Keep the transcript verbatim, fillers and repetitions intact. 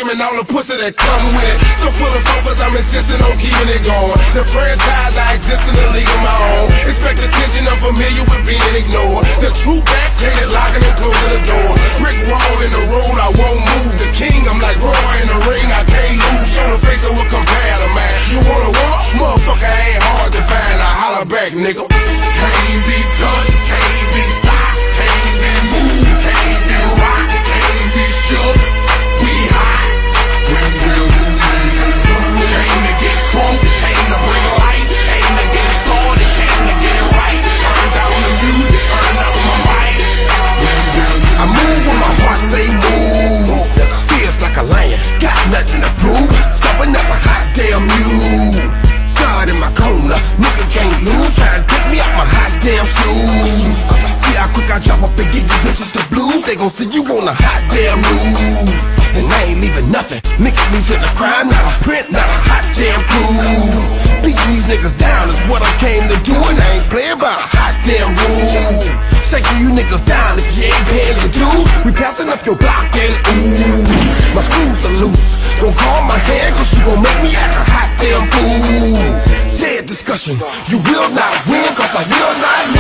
fame and all the pussy that come with it. So full of focus, I'm insisting on keeping it going. The franchise, I exist in a league of my own. Expect attention, I'm familiar with being ignored. The true back, painted, locking and closing the door. Brick wall in the road, I won't move. The king, I'm like Roy in the ring, I can't lose. Show the face of what compare to man. You wanna walk? Motherfucker ain't hard to find. I holler back, nigga. Can't be touched, can't be stopped, can't be moved, can't be rocked, can't be shook. We hot when real niggas move. Came to get crunk, came to bring life, came to get started, came to get it right. Turn down the music, turn up my mic. When real I move when my heart say move. Feels like a lion, got nothing to prove. Stopping that's a hot damn mule. God in my corner, nigga can't lose. Try to take me out my hot damn shoes. See how quick I drop up and give you bitches the blues. They gon' see you on a hot damn news. And I ain't leaving nothing. Mix me to the crime, not a print, not a hot damn crew. Beating these niggas down is what I came to do, and I ain't playing by a hot damn rule. Shaking you niggas down if you ain't paying your dues. We passing up your block and ooh, my screws are loose. Don't call my hand cause you gon' make me act a hot damn fool. Dead discussion, you will not win cause I will not